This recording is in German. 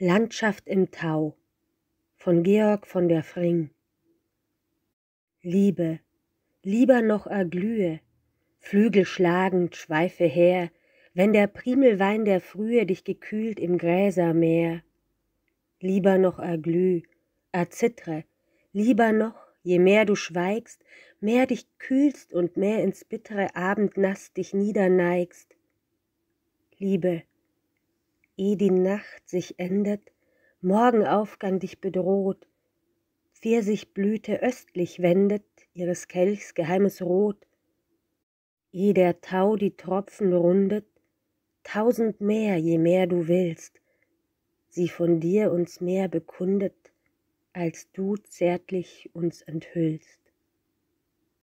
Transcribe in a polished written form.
Landschaft im Tau von Georg von der Fring. Liebe, lieber noch erglühe, Flügel schlagend schweife her, wenn der Primelwein der Frühe dich gekühlt im Gräsermeer. Lieber noch erglüh, erzittre, lieber noch, je mehr du schweigst, mehr dich kühlst und mehr ins bittere Abendnass dich niederneigst. Liebe, eh die Nacht sich endet, Morgenaufgang dich bedroht, Pfirsichblüte östlich wendet ihres Kelchs geheimes Rot, eh der Tau die Tropfen rundet, tausend mehr, je mehr du willst, sie von dir uns mehr bekundet, als du zärtlich uns enthüllst.